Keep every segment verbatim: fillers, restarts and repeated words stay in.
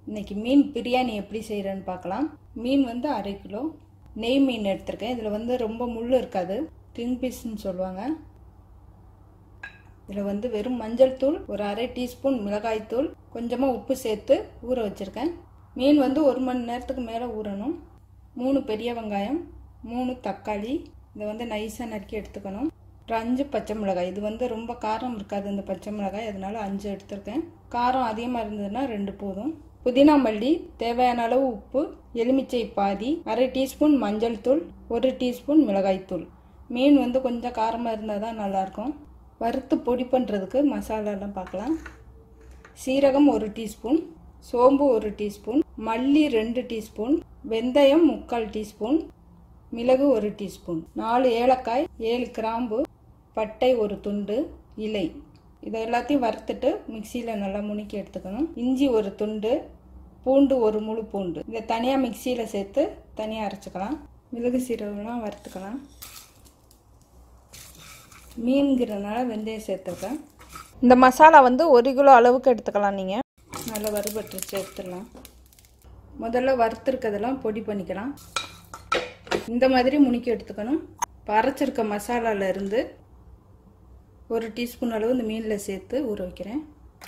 இன்னைக்கு மீன் பிரியாணி எப்படி செய்கிறேன்னு பார்க்கலாம். மீன் வந்து அரை கிலோ நெய் மீன் எடுத்திருக்கேன். இதில் வந்து ரொம்ப முள் இருக்காது, கிங் பீஸ்ன்னு சொல்லுவாங்க. இதில் வந்து வெறும் மஞ்சள் தூள், ஒரு அரை டீஸ்பூன் மிளகாய் தூள், கொஞ்சமாக உப்பு சேர்த்து ஊற வச்சுருக்கேன். மீன் வந்து ஒரு மணி நேரத்துக்கு மேலே ஊறணும். மூணு பெரிய வெங்காயம், மூணு தக்காளி, இதை வந்து நைஸாக நறுக்கி எடுத்துக்கணும். ஒரு அஞ்சு பச்சை மிளகாய், இது வந்து ரொம்ப காரம் இருக்காது இந்த பச்சை மிளகாய், அதனால அஞ்சு எடுத்திருக்கேன். காரம் அதிகமாக இருந்ததுன்னா ரெண்டு போதும். புதினா மல்லி, தேவையான அளவு உப்பு, எலுமிச்சை பாதி, அரை டீஸ்பூன் மஞ்சள் தூள், ஒரு டீஸ்பூன் மிளகாய் தூள். மீன் வந்து கொஞ்சம் காரமாக இருந்தால் தான் நல்லாயிருக்கும். வறுத்து பொடி பண்ணுறதுக்கு மசாலாலாம் பார்க்கலாம். சீரகம் ஒரு டீஸ்பூன், சோம்பு ஒரு டீஸ்பூன், மல்லி ரெண்டு டீஸ்பூன், வெந்தயம் முக்கால் டீஸ்பூன், மிளகு ஒரு டீஸ்பூன், நாலு ஏலக்காய், ஏழு கிராம்பு, பட்டை ஒரு துண்டு, இலை. இதை எல்லாத்தையும் வறுத்துட்டு மிக்சியில் நல்லா முணுக்கி எடுத்துக்கணும். இஞ்சி ஒரு துண்டு, பூண்டு ஒரு முழு பூண்டு, இதை தனியாக மிக்சியில் சேர்த்து தனியாக அரைச்சிக்கலாம். மிளகு சீரகம்லாம் வறுத்துக்கலாம். மீன்கிறதுனால வெந்தயம் சேர்த்துருக்கேன். இந்த மசாலா வந்து ஒரு கிலோ அளவுக்கு எடுத்துக்கலாம். நீங்கள் நல்லா வறுபட்டு சேர்த்துடலாம். முதல்ல வறுத்துருக்கதெல்லாம் பொடி பண்ணிக்கலாம். இந்த மாதிரி முணுக்கி எடுத்துக்கணும். இப்போ அரைச்சிருக்க மசாலாவிலேருந்து ஒரு டீஸ்பூன் அளவு இந்த மீனில் சேர்த்து ஊற வைக்கிறேன்.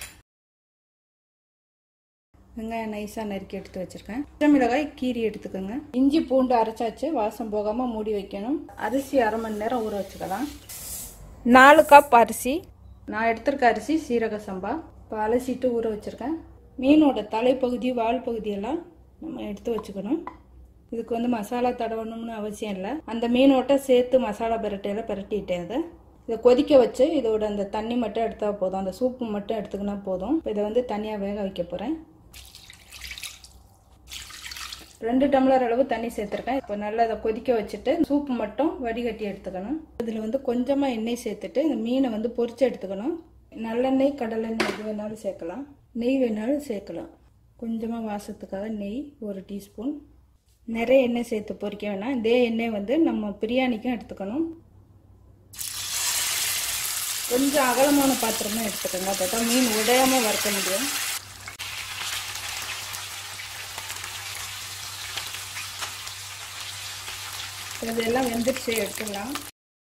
வெங்காயம் நைஸாக நறுக்கி எடுத்து வச்சுருக்கேன். பச்சை மிளகாய் கீரி எடுத்துக்கோங்க. இஞ்சி பூண்டு அரைச்சாச்சு, வாசம் போகாமல் மூடி வைக்கணும். அரிசி அரை மணி நேரம் ஊற வச்சுக்கலாம். நாலு கப் அரிசி. நான் எடுத்திருக்க அரிசி சீரக சம்பா. இப்போ அலசிட்டு ஊற வச்சுருக்கேன். மீனோட தலைப்பகுதி, வால் பகுதியெல்லாம் நம்ம எடுத்து வச்சுக்கணும். இதுக்கு வந்து மசாலா தடவணும்னு அவசியம் இல்லை. அந்த மீனோட்ட சேர்த்து மசாலா பிரட்டையில் பிரட்டிட்டேன். அதை இதை கொதிக்க வச்சு இதோட அந்த தண்ணி மட்டும் எடுத்தால் போதும், அந்த சூப்பு மட்டும் எடுத்துக்கினா போதும். இப்போ இதை வந்து தனியாக வேக வைக்க போகிறேன். ரெண்டு டம்ளர் அளவு தண்ணி சேர்த்துருக்கேன். இப்போ நல்லா அதை கொதிக்க வச்சுட்டு சூப்பு மட்டும் வடிகட்டி எடுத்துக்கணும். இதில் வந்து கொஞ்சமாக எண்ணெய் சேர்த்துட்டு இந்த மீனை வந்து பொரிச்சு எடுத்துக்கணும். நல்லெண்ணெய், கடலெண்ணெய் எது வேணாலும் சேர்க்கலாம், நெய் வேணாலும் சேர்க்கலாம். கொஞ்சமாக வாசத்துக்காக நெய் ஒரு டீஸ்பூன். நிறைய எண்ணெய் சேர்த்து பொரிக்க வேணாம். இதே எண்ணெய் வந்து நம்ம பிரியாணிக்கும் எடுத்துக்கணும். கொஞ்சம் அகலமான பாத்திரமாக எடுத்துக்கோங்க, அப்போ தான் மீன் உடையாமல் வறுக்க முடியும். இதெல்லாம் வெந்துடுச்சு, எடுத்துக்கலாம்.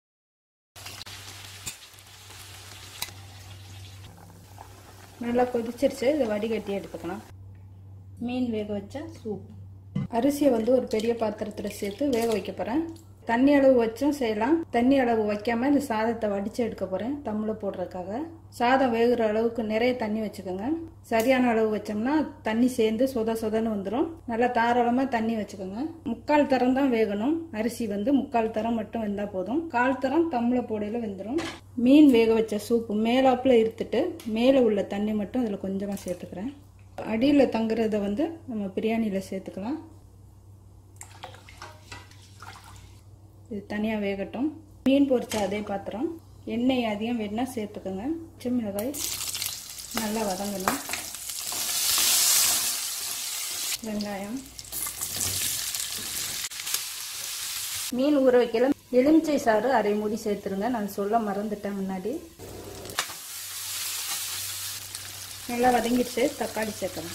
நல்லா கொதிச்சிருச்சு, இதை வடிகட்டி எடுத்துக்கலாம். மீன் வேக வச்ச சூப். அரிசியை வந்து ஒரு பெரிய பாத்திரத்தில் சேர்த்து வேக வைக்க போகிறேன். தண்ணி அளவு வச்சும் செய்யலாம், தண்ணி அளவு வைக்காம இந்த சாதத்தை வடித்து எடுக்க போகிறேன் தம்மில் போடுறதுக்காக. சாதம் வேகுற அளவுக்கு நிறைய தண்ணி வச்சுக்கோங்க. சரியான அளவு வச்சோம்னா தண்ணி சேர்ந்து சொத சொதன்னு வந்துடும். நல்லா தாராளமாக தண்ணி வச்சுக்கோங்க. முக்கால் தரம் தான் வேகணும். அரிசி வந்து முக்கால் தரம் மட்டும் வெந்தால் போதும். கால் தரம் தம்மில் போடையில் வெந்துடும். மீன் வேக வச்ச சூப்பு மேலாப்பில் இருத்துட்டு மேலே உள்ள தண்ணி மட்டும் அதில் கொஞ்சமாக சேர்த்துக்கிறேன். அடியில் தங்குறத வந்து நம்ம பிரியாணியில் சேர்த்துக்கலாம். இது தனியாக வேகட்டும். மீன் பொரிச்ச அதே பாத்திரம், எண்ணெய் அதிகம் வேணுன்னா சேர்த்துக்கோங்க. பச்சை மிளகாய் நல்லா வதங்கணும். வெங்காயம், மீன் ஊற வைக்கல. எலுமிச்சை சாறு அரை மூடி சேர்த்துருங்க, நான் சொல்ல மறந்துட்டேன் முன்னாடி. நல்லா வதங்கிடுச்சு, தக்காளி சேர்க்கணும்.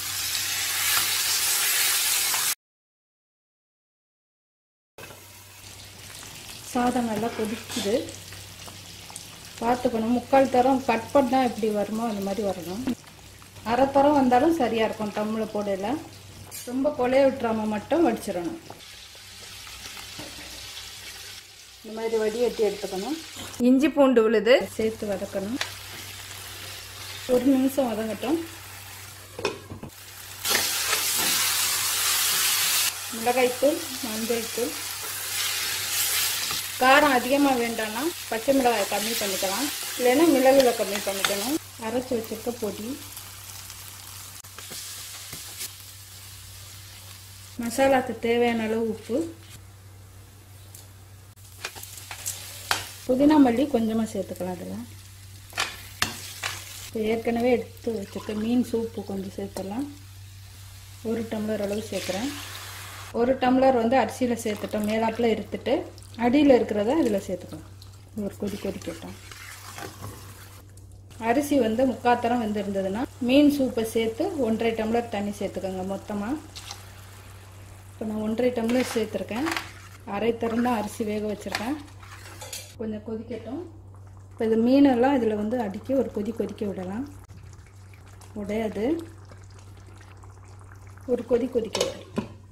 சாதம் நல்லா கொதிக்குது, பார்த்துக்கணும். முக்கால் தரம் கட் பண்ணால் எப்படி வருமோ அந்த மாதிரி வரணும். அரை தரம் வந்தாலும் சரியாக இருக்கும் தம்மில் போடையில். ரொம்ப கொலைய விட்டுறாம மட்டும் வடிச்சிடணும். இந்த மாதிரி வடிகட்டி எடுத்துக்கணும். இஞ்சி பூண்டு விழுது சேர்த்து வதக்கணும். ஒரு நிமிஷம் வதங்கட்டும். மிளகாய்த்தூள், மஞ்சள் தூள். காரம் அதிகமாக வேண்டாம்னா பச்சை மிளகாய் கம்மி பண்ணிக்கலாம், இல்லைன்னா மிளகுல கம்மி பண்ணிக்கணும். அரைச்சி வச்சிருக்க பொடி, மசாலாவுக்கு தேவையான அளவு உப்பு, புதினா மல்லி கொஞ்சமாக சேர்த்துக்கலாம். அதில் இப்போ ஏற்கனவே எடுத்து வச்சுருக்க மீன் சூப்பு கொஞ்சம் சேர்த்துடலாம். ஒரு டம்ளர் அளவு சேர்க்குறேன். ஒரு டம்ளர் வந்து அரிசியில் சேர்த்துட்டோம், மேலாப்பில் இருத்துட்டு அடியில் இருக்கிறத இதில் சேர்த்துக்கலாம். ஒரு கொதி கொதிக்கட்டும். அரிசி வந்து முக்கால் தரம் வெந்திருந்ததுன்னா மீன் சூப்பை சேர்த்து ஒன்றரை டம்ளர் தண்ணி சேர்த்துக்கோங்க மொத்தமாக. இப்போ நான் ஒன்றரை டம்ளர் சேர்த்துருக்கேன். அரை திறந்தா அரிசி வேக வச்சுருக்கேன். கொஞ்சம் கொதிக்கட்டும். இப்போ இது மீனெல்லாம் இதில் வந்து அடிக்க ஒரு கொதி கொதிக்க விடலாம். உடையாது, ஒரு கொதி கொதிக்க விடலாம்.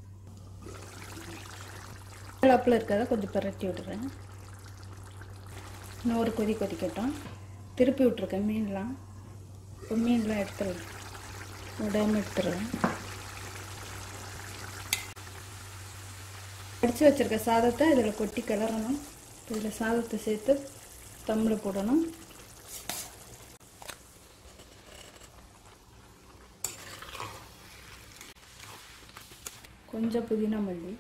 அப்பில் இருக்கிறத கொஞ்சம் பரட்டி விடுறேன். இன்னும் ஒரு கொதி கொதிக்கட்டும். திருப்பி விட்ருக்கேன் மீன்லாம். இப்போ மீன்லாம் எடுத்துடலாம், உடையாமல் எடுத்துடுறேன். அடித்து வச்சுருக்க சாதத்தை இதில் கொட்டி கிளறணும். இதில் சாதத்தை சேர்த்து தம்மில் போடணும். கொஞ்சம் புதினா மல்லி.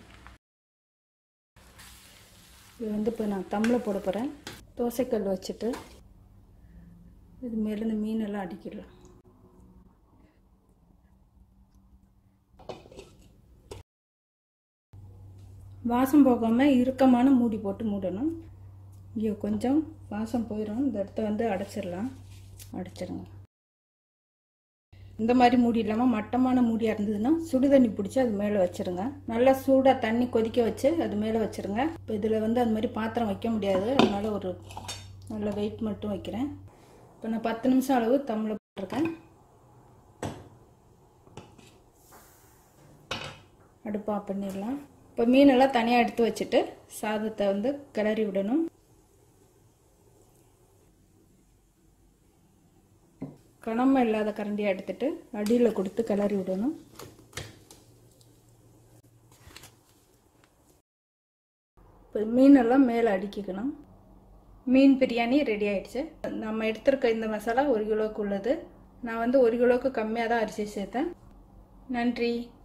இது வந்து இப்போ நான் தம்மில் போட போகிறேன். தோசைக்கல் வச்சுட்டு இது மேலே இந்த மீனெல்லாம் அடிக்கிடலாம். வாசம் போகாமல் இறுக்கமான மூடி போட்டு மூடணும். இங்கே கொஞ்சம் வாசம் போயிடும். இந்த இடத்த வந்து அடைச்சிடலாம். அடைச்சிடுங்க. இந்த மாதிரி மூடி இல்லாமல் மட்டமான மூடியாக இருந்ததுன்னா சுடு தண்ணி பிடிச்சி அது மேலே வச்சுருங்க. நல்லா சூடாக தண்ணி கொதிக்க வச்சு அது மேலே வச்சுருங்க. இப்போ இதில் வந்து அது மாதிரி பாத்திரம் வைக்க முடியாது, அதனால ஒரு நல்ல வெயிட் மட்டும் வைக்கிறேன். இப்போ நான் பத்து நிமிஷம் அளவு தம்மில் போட்டிருக்கேன். அடுப்பு ஆஃப் பண்ணிடலாம். இப்போ மீனெல்லாம் தனியாக எடுத்து வச்சுட்டு சாதத்தை வந்து கிளறி விடணும். கனமா இல்லாத கரண்டியை எடுத்துட்டு அடியில் கொடுத்து கிளறி விடணும். இப்போ மீனெல்லாம் மேலே அடிக்கணும். மீன் பிரியாணி ரெடி ஆயிடுச்சு. நம்ம எடுத்துருக்க இந்த மசாலா ஒரு கிலோவுக்கு உள்ளது. நான் வந்து ஒரு கிலோவுக்கு கம்மியாக தான் அரிசி சேர்த்தேன். நன்றி.